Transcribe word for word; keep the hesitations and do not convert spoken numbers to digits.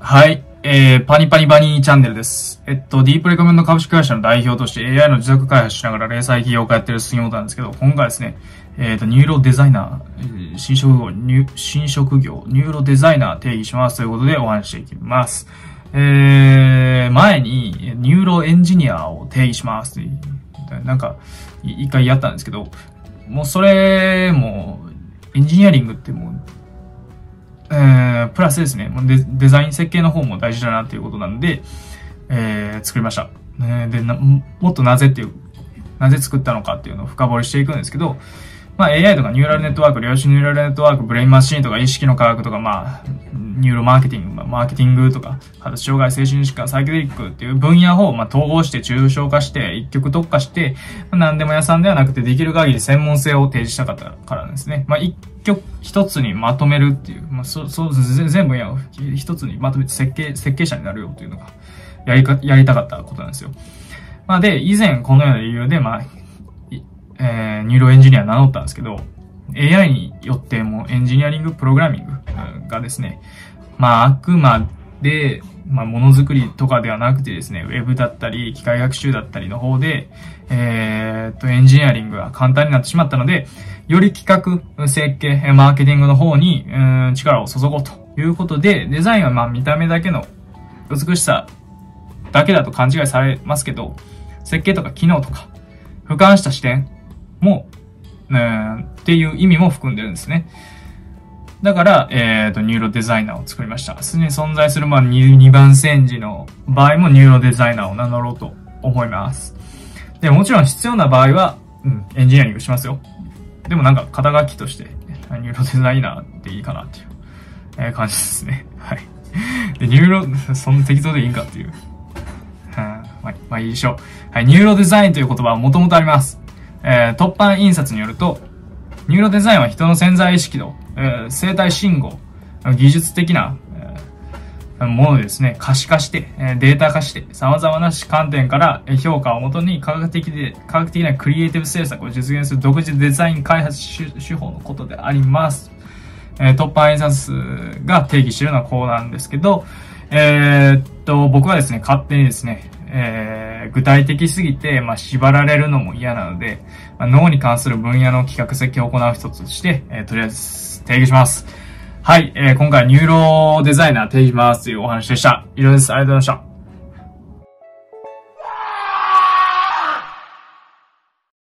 はい。えー、パニパニバニーチャンネルです。えっと、ディープレコメンド株式会社の代表として エーアイ の自宅開発しながら零細企業家やってる杉本なんですけど、今回ですね、えっと、ニューロデザイナー、新職業、ニュ新職業、ニューロデザイナー定義しますということでお話していきます。えー、前に、ニューロエンジニアを定義しますという、なんか、一回やったんですけど、もうそれも、エンジニアリングってもう、えー、プラスですね。デ、デザイン設計の方も大事だなっていうことなんで、えー、作りました。えー、でな、もっとなぜっていう、なぜ作ったのかっていうのを深掘りしていくんですけど、まあ エーアイ とかニューラルネットワーク、量子ニューラルネットワーク、ブレインマシーンとか意識の科学とか、まあ、ニューロマーケティング、マーケティングとか、発達障害、精神疾患、サイケデリックっていう分野を、まあ、統合して、抽象化して、一極特化して、まあ、何でも屋さんではなくて、できる限り専門性を提示したかったからなんですね。まあ、一極、一つにまとめるっていう、まあ、そう、そう、全分野を一つにまとめて設計、設計者になるよっていうのが、やりか、やりたかったことなんですよ。まあ、で、以前このような理由で、まあ、えー、ニューロエンジニア名乗ったんですけど、エーアイ によってもエンジニアリング、プログラミングがですね、まあ、あくまで、まあ、ものづくりとかではなくてですね、ウェブだったり、機械学習だったりの方で、えー、っと、エンジニアリングが簡単になってしまったので、より企画、設計、マーケティングの方に、うん、力を注ごうということで、デザインはまあ、見た目だけの美しさだけだと勘違いされますけど、設計とか機能とか、俯瞰した視点も、うん、っていう意味も含んでるんですね。だから、えっと、ニューロデザイナーを作りました。すでに存在する、まあ、にばん煎じの場合もニューロデザイナーを名乗ろうと思います。で、もちろん必要な場合は、うん、エンジニアリングしますよ。でもなんか、肩書きとして、ニューロデザイナーでいいかなっていう、えー、感じですね。はい。で、ニューロ、そんな適当でいいんかっていう。はあ、まあ、まあいいでしょう。はい、ニューロデザインという言葉はもともとあります。えー、突版印刷によると、ニューロデザインは人の潜在意識の、えー、生体信号、技術的な、えー、ものでですね、可視化して、えー、データ化して、様々な観点から評価をもとに科学的で、科学的なクリエイティブ制作を実現する独自デザイン開発手法のことであります。えー、突版印刷が定義しているのはこうなんですけど、えー、っと、僕はですね、勝手にですね、えー、具体的すぎて、まあ、縛られるのも嫌なので、まあ、脳に関する分野の企画設計を行う一つとして、えー、とりあえず定義します。はい、えー、今回ニューロデザイナー定義しますというお話でした。以上です。ありがとうございました。